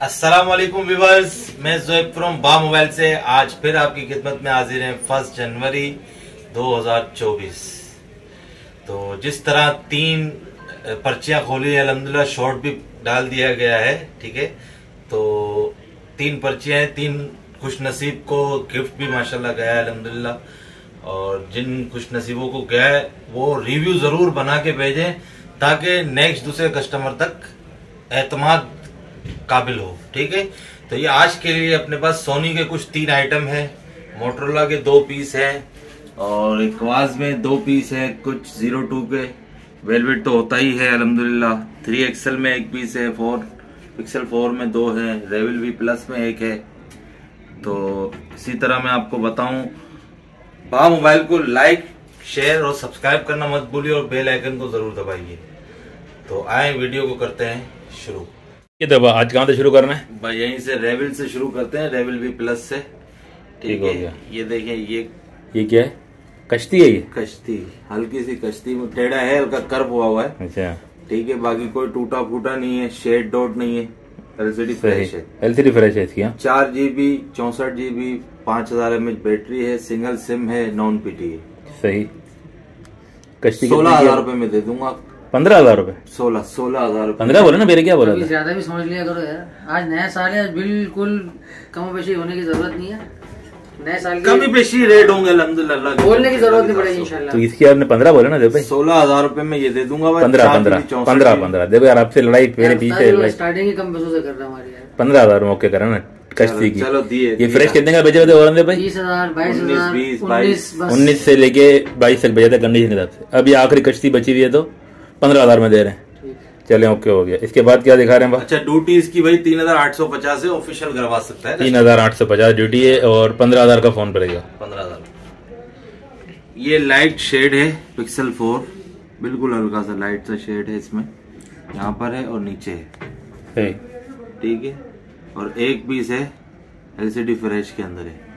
अस्सलाम वालेकुम व्यूअर्स, मैं ज़ोएब फ्रॉम बा मोबाइल से आज फिर आपकी खिदमत में हाजिर हैं 1 जनवरी 2024। तो जिस तरह 3 पर्चियां खोली है, अल्हम्दुलिल्लाह शॉर्ट भी डाल दिया गया है। ठीक है, तो 3 पर्चियां हैं, 3 खुश नसीब को गिफ्ट भी माशाल्लाह गया है अल्हम्दुलिल्लाह। और जिन खुश नसीबों को गया है वो रिव्यू जरूर बना के भेजें ताकि नेक्स्ट दूसरे कस्टमर तक एतमाद काबिल हो। ठीक है, तो ये आज के लिए अपने पास सोनी के कुछ 3 आइटम है, मोटरोला के 2 पीस हैं और एक वाज में 2 पीस है, कुछ 02 के वेलवेट तो होता ही है अल्हम्दुलिल्लाह। 3XL में 1 पीस है, 4 पिक्सल 4 में 2 है, रेविल वी प्लस में 1 है। तो इसी तरह मैं आपको बताऊं, बा मोबाइल को लाइक शेयर और सब्सक्राइब करना मत भूलिए और बेल आइकन को जरूर दबाइए। तो आए वीडियो को करते हैं शुरू। ये तो आज कहाँ से शुरू करना है भाई? यहीं से रेविल से शुरू करते हैं, रेविल वी प्लस से। ठीक हो है, गया। ये देखें, ये क्या है? कश्ती है ये? कश्ती, हल्की सी कश्ती में टेढ़ा है, हल्का कर्व हुआ है। अच्छा, ठीक है, बाकी कोई टूटा फूटा नहीं है, शेड डॉट नहीं है, एलसीडी फ्रेश है। एलसीडी फ्रेश है इसकी। 4 GB 64 GB 5000 mAh बैटरी है, सिंगल सिम है, नॉन पीटी है। सही। कश्ती 16,000 रुपए में दे दूंगा। 15,000 रुपए? 16,000 रुपए। 15 बोले ना, मेरे क्या बोला था? ज्यादा भी समझ लिया करो यार, आज नया साल है, आज बिल्कुल कम पेशी होने की जरूरत नहीं है। नए साल कमी पेशी रेट होंगे अल्हम्दुलिल्लाह, बोलने की जरूरत नहीं पड़ेगी इंशाल्लाह। तो इसकी आपने 15 बोला ना? देखो 16,000 रुपए में ये दे दूंगा। 15 देखो यार, आपसे लड़ाई मेरे पीछे स्टार्टिंग ही कम पैसों से कर रहा हमारी यार। 15,000 में ओके करा ना कश्ती की। चलो दिए। ये फ्रेश कितने का बेचे थे और भाई? 30,000 22,000 19 से लेके 22 तक बेचे थे कंडीशन के हिसाब से। अब ये आखिरी कश्ती बची हुई है तो 15,000 में दे रहे हैं। चले ओके हो गया। इसके बाद क्या दिखा रहे हैं? अच्छा, ड्यूटी इसकी भाई 3,850 है, ऑफिशियल करवा सकता है। 3,850 ड्यूटी है और 15,000 का फोन पड़ेगा। 15,000। ये लाइट शेड है, पिक्सल 4, बिल्कुल हल्का सा लाइट सा शेड है इसमें, यहाँ पर है और नीचे है। ठीक है, और 1 पीस है एलसीडी फ्रेश के अंदर है,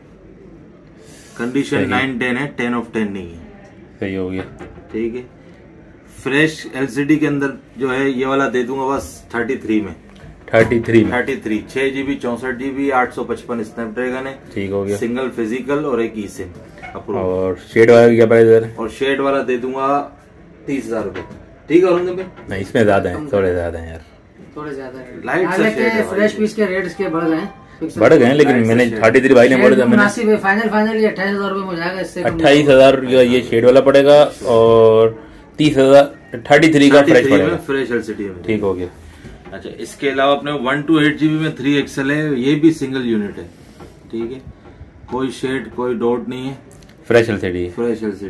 कंडीशन 9-10 है, 10 of 10 नहीं है। सही हो गया। ठीक है, फ्रेश एलसीडी के अंदर जो है ये वाला दे दूंगा बस 33 में। 33 6 GB 64 GB 855 स्नैपड्रैगन है। ठीक हो गया। सिंगल फिजिकल और 1 ई सिम। और शेड वाला क्या प्राइस है? और शेड वाला दे दूंगा 30,000 रुपए। ठीक है भाई? नहीं, इसमें ज्यादा है, थोड़े ज्यादा है यार, थोड़े ज्यादा है। लाइट फ्रेश पीस के रेट्स के बढ़ गए, लेकिन मैंने 33 भाई ने बोला था, मैंने फाइनल ये 28,000 रुपए में हो जाएगा। इससे 28,000 ये शेड वाला पड़ेगा और 30,000 33 का फ्रेश पड़ेगा, फ्रेश एलसीडी में। ठीक हो गया। अच्छा, इसके अलावा अपने 128 GB में 3XL है, ये भी सिंगल यूनिट है। ठीक है, कोई शेड कोई डॉट नहीं है, फ्रेश एलसीडी है।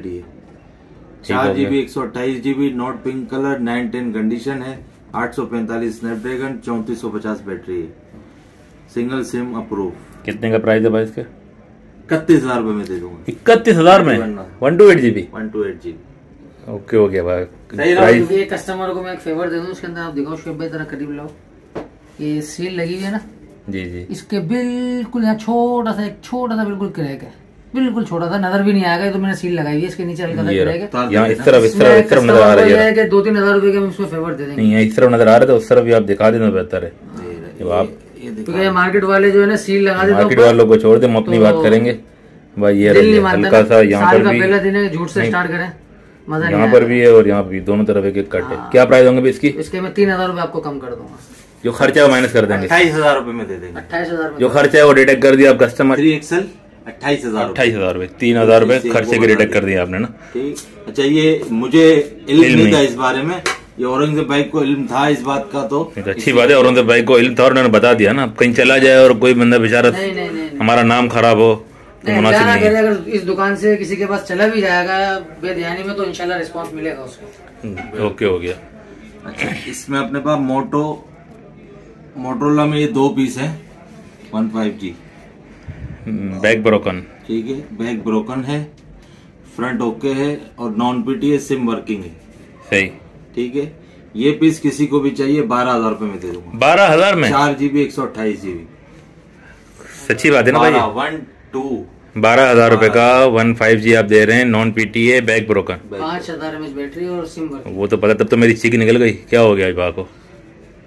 4 GB 128 GB not pink colour, 9-10 condition है, 845 स्नैपड्रैगन, 3450 बैटरी है, सिंगल सिम अप्रूव। कितने का प्राइस है भाई इसका? 31,000 रुपए में दे दूंगा। 31,000 में 128 GB? 128 GB। ओके हो गया भाई। ये कस्टमर को मैं एक फेवर दे दूं, उसके अंदर आप दिखाओ शुभ भाई, जरा करीब लाओ। ये सील लगी हुई है ना? जी जी। इसके बिल्कुल यहाँ छोटा सा बिल्कुल क्रैक है, बिल्कुल छोटा सा, नजर भी नहीं आएगा। तो मैंने सील लगाई हुई है, इसके नीचे हल्का सा क्रैक है। यहाँ इस तरफ नजर आ रहा है। 2-3 रुपए के हम उसको फेवर दे देंगे। नहीं, इस तरफ नजर आ रहा है तो उस तरफ भी आप दिखा देना बेहतर है। आप क्योंकि मार्केट वाले जो है ना सील लगा देते हैं, मार्केट वालों को छोड़ दे, हम अपनी बात करेंगे भाई। ये हल्का सा यहाँ पर भी पहला दिन है, झूठ से स्टार्ट करें, मजा नहीं। यहाँ पर भी है और यहाँ भी, दोनों तरफ एक कट है। क्या प्राइस होंगे इसकी? इसके मैं 3,000 रुपए आपको कम कर दूंगा। जो खर्चा है वो माइनस कर देंगे। 28,000 रुपए में दे देंगे। 28,000 जो खर्चा है वो डिटेक्ट कर दिया आप कस्टमर। 3XL 28,000 रुपए, 3,000 रुपए खर्चे के डिटेक्ट कर दिया आपने ना। ठीक। अच्छा, ये मुझे इल्म नहीं था इस बारे में, ये औरंगजेब भाई को इल्म था इस बात का, तो अच्छी बात है। औरंगजेब भाई को इल्म था और उन्होंने बता दिया ना। कहीं चला जाए और कोई बंदा बेचारा हमारा नाम खराब हो तो मुनासिब नहीं है। अगर इस दुकान से किसी के पास चला भी जाएगा बेध्यानी में तो इंशाल्लाह रिस्पांस मिलेगा उसको। ओके हो गया। अच्छा, इसमें अपने पास मोटरोला में ये 2 पीस है, 15G बैक ब्रोकन। ठीक है, बैक ब्रोकन है, फ्रंट ओके है और नॉन पीटी है, सिम वर्किंग है। सही। ठीक है, ये पीस किसी को भी चाहिए 12,000 रुपए में दे दूंगा। 12,000 में? 4 GB 128 GB। सच्ची बात है ना भाई? 12,000 रुपए का 15G आप दे रहे हैं, non PTA, back broken, 5,000 mAh battery और सिम वर्किंग। वो तो पता, तब तो मेरी चीख निकल गई। क्या हो गया इस बात को?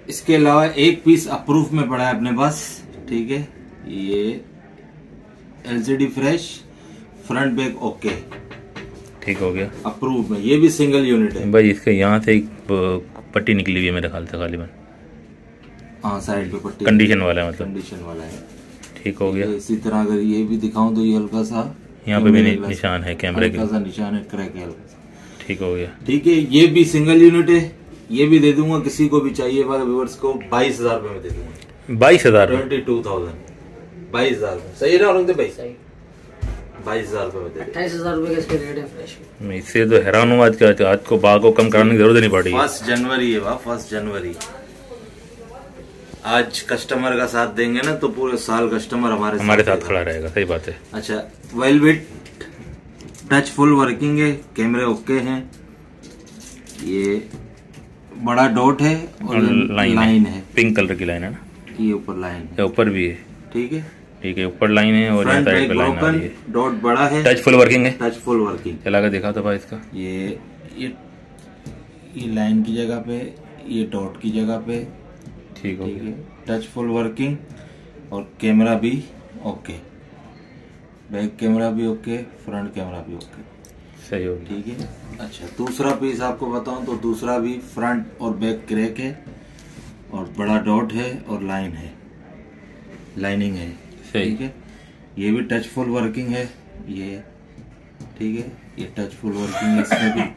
इसके अलावा एक पीस अप्रूव में पड़ा है अपने पास, ठीक है। ये LCD fresh, front back okay, ठीक हो गया, अप्रूव में। ये भी सिंगल यूनिट है भाई। इसके यहाँ से एक पट्टी निकली हुई है मेरे ख्याल से गालिबन, हाँ साइड पे पट्टी, कंडीशन वाला है, मतलब कंडीशन वाला है, ठीक हो गया। इसी तरह अगर ये भी दिखाऊं तो ये हल्का सा यहाँ पे भी निशान है कैमरे के, हल्का सा निशान है, क्रैक है हल्का सा, ठीक हो गया। ठीक है। ये भी सिंगल यूनिट है, ये भी दे दूंगा किसी को भी चाहिए वाले व्यूअर्स को 22,000 रुपए में दे दूंगा। 22,000, 22,000, 22,000 सही ना औरंगजेब भाई? सही, 22,000 रुपए में दे 28,000 रुपए का इसके रेट है फ्रेश। मैं इससे तो हैरान हूँ आज को बाग को कम कराने की जरूरत नहीं पड़ी। 1 जनवरी है वाह, 1 जनवरी। आज कस्टमर का साथ देंगे ना तो पूरे साल कस्टमर हमारे साथ खड़ा रहेगा, सही बात है। अच्छा, वेलवेट टच फुल वर्किंग है, कैमरे ओके हैं, ये बड़ा डॉट है और लाइन है, पिंक कलर की लाइन है ना, ये ऊपर लाइन है, ऊपर भी है, ठीक है, ठीक है, ऊपर लाइन है और साइड पे लाइन आ रही है, डॉट बड़ा है, टच फुल वर्किंग है, टच फुल वर्किंग। चला कर दिखा तो भाई इसका, ये लाइन की जगह पे, ये डॉट की जगह पे, ठीक हो गया, टच फुल वर्किंग और कैमरा भी ओके, बैक कैमरा भी ओके, फ्रंट कैमरा भी ओके, सही हो गया, ठीक है। अच्छा, दूसरा पीस आपको बताऊं तो दूसरा भी फ्रंट और बैक क्रैक है और बड़ा डॉट है और लाइन है, लाइनिंग है, ठीक है। ये भी टच फुल वर्किंग है, ये ठीक है, ये टच फुल वर्किंग है, इसमें भी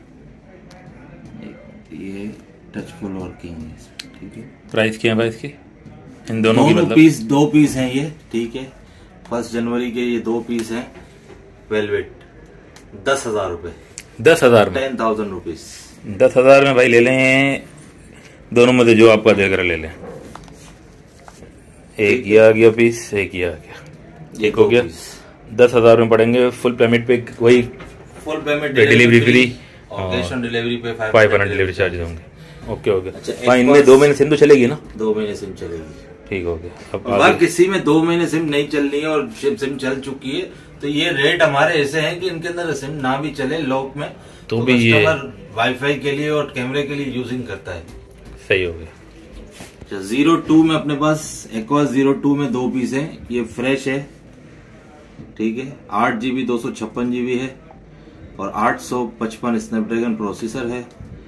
ये टच फुल वर्किंग है, ठीक है। प्राइस क्या है भाई इसकी? इन दोनों की मतलब पीस, 2 पीस हैं ये, ठीक है। 1 जनवरी के ये 2 पीस हैं, वेलवेट, 10,000 रुपए, 10,000 में, 10,000 रुपीज, 10,000 में भाई ले लें दोनों में से जो आपका दिल करे ले लें। एक ये आ गया पीस, एक ये आ गया, ठीक हो गया। 10,000 में पड़ेंगे, फुल पेमेंट पे, वही फुल पेमेंट, डिलीवरी फ्री और कैश ऑन डिलीवरी पे 500 डिलीवरी चार्जेस होंगे। ओके हो गया। अच्छा, इनमें 2 महीने सिम तो चलेगी ना? 2 महीने सिम चलेगी, ठीक हो गया। अब अगर किसी में 2 महीने सिम नहीं चल रही है और सिम चल चुकी है तो ये रेट हमारे ऐसे हैं कि इनके अंदर सिम ना भी चले लॉक में तो भी ये वाईफाई के लिए और कैमरे के लिए यूजिंग करता है, सही हो गया। अच्छा, 02 में अपने पास एक्वास 02 में 2 पीस है, ये फ्रेश है, ठीक है। 8 GB 256 GB है और 855 स्नैपड्रैगन प्रोसेसर है,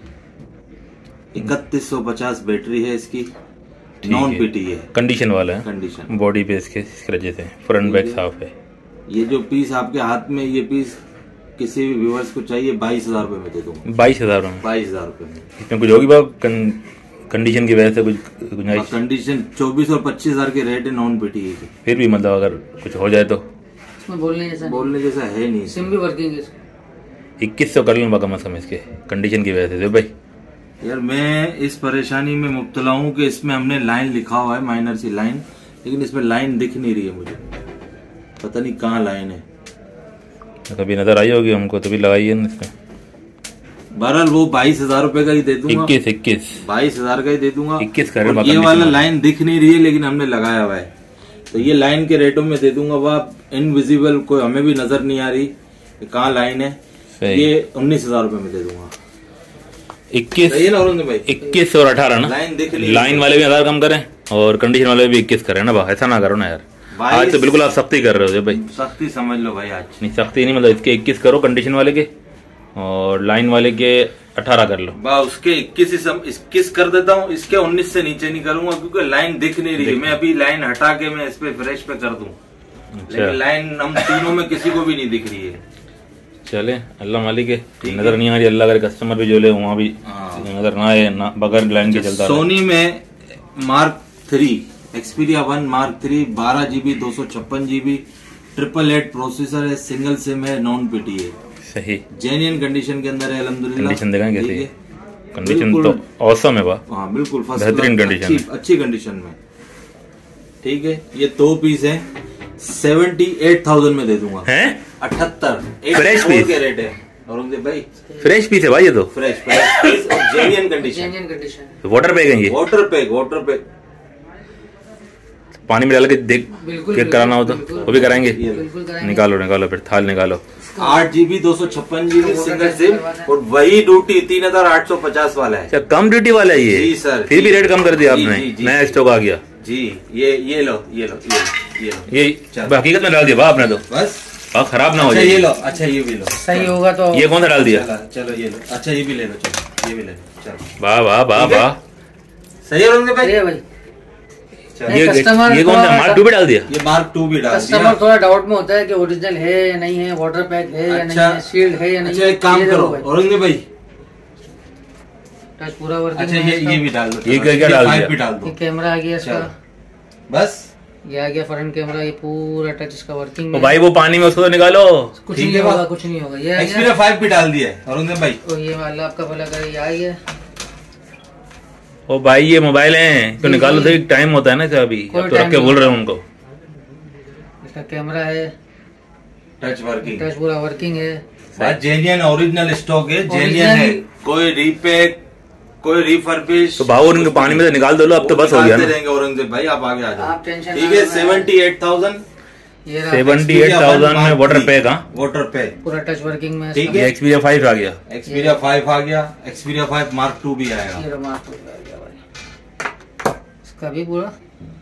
3150 बैटरी है इसकी, नॉन पीटी है, कंडीशन वाला है, कंडीशन बॉडी पे इसके स्क्रैचेस हैं, फ्रंट बैक साफ है। ये जो पीस आपके हाथ में, ये पीस किसी भी व्यूअर्स को चाहिए 22,000 रुपए में दे दूंगा। 22,000 में? 22,000 रुपए में। इसमें कुछ होगी बात कंडीशन की वजह से कुछ गुंजाइश? कंडीशन 24 और 25,000 के रेट है नॉन पीटी की, फिर भी मतलब अगर कुछ हो जाए तो इसमें बोलने जैसा है नहीं, सिम भी वर्किंग है। 2100 कर लें कम से कम इसके कंडीशन की वजह से भाई। यार मैं इस परेशानी में मुब्तला हूँ कि इसमें हमने लाइन लिखा हुआ है, माइनर सी लाइन, लेकिन इसमें लाइन दिख नहीं रही है मुझे, पता नहीं कहाँ लाइन है। कभी नजर आई होगी हमको, तभी लगाई है इसमें। बहरहाल वो 22,000 रुपए का ही दे दूंगा, 22,000 का ही दे दूंगा। 21 ये वाला लाइन दिख नहीं रही है लेकिन हमने लगाया हुआ है, तो ये लाइन के रेटों में दे दूंगा। वह इनविजिबल, कोई हमें भी नजर नहीं आ रही कहाँ लाइन है, ये 19,000 रुपए में दे दूंगा। 21 भाई, 21 और 18 ना, लाइन दिख रही, लाइन वाले भी 1000 कम करें और कंडीशन वाले भी 21 करें ना भाई, ऐसा ना करो ना यार। आज तो बिल्कुल आप सख्ती कर रहे हो भाई, सख्ती समझ लो भाई। आज नहीं सख्ती नहीं, मतलब इसके 21 करो कंडीशन वाले के और लाइन वाले के 18 कर लो। उसके 21 कर देता हूँ, इसके 19 से नीचे नहीं करूंगा क्योंकि लाइन दिख नहीं रही। मैं अभी लाइन हटा के मैं इस पे फ्रेश पे कर दूं, लेकिन लाइन हम तीनों में किसी को भी नहीं दिख रही है। चले अल्लाह मालिक है, नजर नहीं आ रही, अल्लाह करे कस्टमर भी जो ले वहाँ भी नजर ना आए ना, बगैर लाइन के चलता। सोनी में mark 3 Xperia 1 mark 3 12 GB 256 GB 888 processor है, सिंगल सिम है, नॉन पीटी है, सही जेन्युइन कंडीशन के अंदर है अल्हम्दुलिल्लाह। कंडीशन देखें कैसी है, कंडीशन तो औसम है वाह, हाँ बिल्कुल बेहतरीन कंडीशन, अच्छी कंडीशन में, ठीक है। ये 2 पीस है, 78,000 में दे दूंगा। हैं 78 फ्रेश पीस के रेट है औरंगजेब भाई, फ्रेश पीस है भाई ये तो, फ्रेश पीस और जेन्युइन कंडीशन। वाटर पैक है ये, वाटर पैक पानी में डाल के देख के कराना हो तो वो भी कराएंगे। निकालो फिर थाल निकालो। 8 GB 256 GB सिंगल सिम, और वही ड्यूटी 3850 वाला है। अच्छा, कम ड्यूटी वाला है ये? जी सर, फिर भी रेट कम कर दिया आपने, नया स्टॉक आ गया जी। ये लो, ये हकीकत में डाल दिया आपने तो, बस खराब ना हो जाए। ये लो, अच्छा ये भी लो, सही होगा तो। ये कौन सा डाल दिया? चलो ये लो, अच्छा ये भी ले लो, चलो ये भी ले लो, चलो। वाह वाह वाह वाह, सही है भाई। ये कौन सा मार्क 2 भी डाल दिया? ये मार्क 2 भी डाल दिया। कस्टमर थोड़ा डाउट में होता है कि ओरिजिनल है या नहीं है, वाटर पैक है या नहीं है, सील्ड है या नहीं। अच्छा एक काम करो औरंगजेब भाई, टच पूरा वर्किंग। अच्छा ये भी डाल दो, ये क्या डाल दिया? भी डाल दो। कैमरा आ गया इसका, बस ये आ गया फ्रंट कैमरा, ये पूरा टच इसका वर्किंग है। भाई वो पानी में उसको तो निकालो, कुछ नहीं होगा, कुछ नहीं होगा। ये Xperia 5 भी डाल दिया है औरंगजेब भाई। तो ये अल्लाह आपका भला करे, ये आ गया। ओ भाई ये मोबाइल है तो निकालो, तो एक टाइम होता है ना, अभी तो रख के बोल रहे हैं उनको। इसका कैमरा है, टच वर्किंग, टच पूरा वर्किंग है। बात जेन्युइन ओरिजिनल स्टॉक है, जेन्युइन है, कोई रीपैक कोई रिफर्बिश। तो भाव उनके पानी में से निकाल दो लो, अब तो बस हो गया ना। देंगे औरंगजेब भाई, आप आगे आ जाओ, आप टेंशन ठीक है। 78,000 में वाटर पैक, वाटर पैक पूरा टच वर्किंग में, ठीक है। Xperia 5 आ गया, Xperia 5 आ गया, Xperia 5 मार्क 2 भी आएगा। ये मार्क 2 आ गया भाई, इसका भी पूरा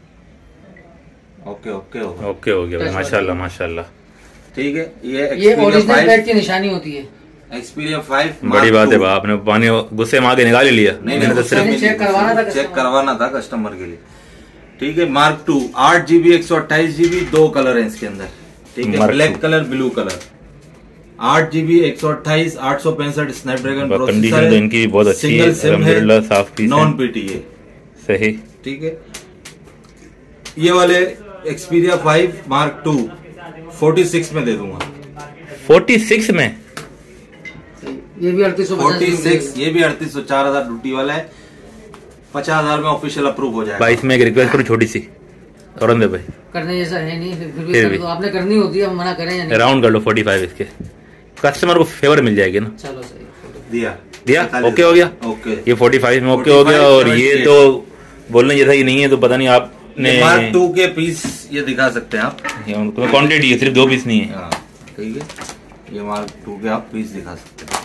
ओके ओके ओके हो गया भाई, माशाल्लाह माशाल्लाह, ठीक है। ये ओरिजिनल पैक की निशानी होती है। Xperia 5 बड़ी बात है, आपने पानी गुस्से में आगे निकाल ही लिया। नहीं तो सिर्फ चेक करवाना था कस्टमर के लिए, ठीक है। मार्क 2 8 GB 128 GB, 2 कलर है इसके अंदर, ठीक है, black colour blue colour. 8 GB 128 865 Snapdragon processor, तो इनकी बहुत अच्छी है, अल्हम्दुलिल्लाह साफ पीस, नॉन PTA, सही, ठीक है। ये वाले Xperia 5 मार्क 2 46 में दे दूंगा। 46 में? ये भी 46, ये भी 3800, 4000 ड्यूटी वाला है, 50,000 में ऑफिशियल अप्रूव हो जाएगा। भाई इसमें एक रिक्वेस्ट करूँ छोटी सी, औरंगजेब भाई, करने जैसा है नहीं, फिर भी तो आपने करनी होती है, हम मना करें या नहीं? राउंड कर लो 45, इसके कस्टमर को फेवर मिल जाएगी ना। चलो सही, दिया ओके हो गया, ओके। ये 45 में ओके हो गया, और ये तो बोलने जैसा ही नहीं है, तो पता नहीं आपने मार्क 2 के पीस ये दिखा सकते हैं आप, क्वांटिटी है, सिर्फ 2 पीस नहीं है, ठीक है। ये मार्क 2 के आप पीस दिखा सकते हैं,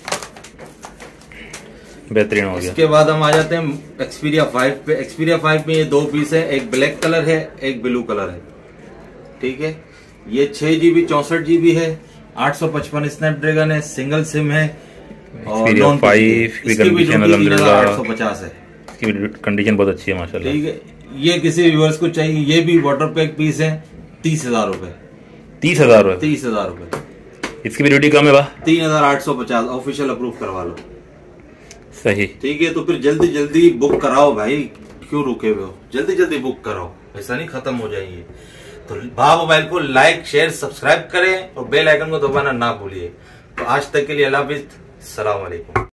बेहतरीन हो गया। इसके बाद हम आ जाते हैं Xperia 5 पे। Xperia 5 में ये 2 पीस है, एक ब्लैक कलर है, एक ब्लू कलर है, ठीक है। ये 6 GB 64 GB है, 855 स्नैपड्रैगन है, सिंगल सिम है, और Xperia 5 की कंडीशन अल्हम्दुलिल्लाह 850 है, इसकी कंडीशन बहुत अच्छी है माशाल्लाह, ठीक है। ये किसी व्यूअर्स को चाहिए, ये भी वाटर पैक पीस है, 30,000 रुपए। 30,000 रुपए? 30,000 रुपए। इसकी भी ड्यूटी कम है, 3,850 ऑफिशियल अप्रूव करवा लो, सही, ठीक है। तो फिर जल्दी जल्दी बुक कराओ भाई, क्यों रुके हुए हो, जल्दी जल्दी बुक कराओ, ऐसा नहीं खत्म हो जाएंगे। तो भा मोबाइल को लाइक शेयर सब्सक्राइब करें और बेल आइकन को दबाना ना भूलिए। तो आज तक के लिए अल्लाह हाफिज़, अस्सलाम वालेकुम।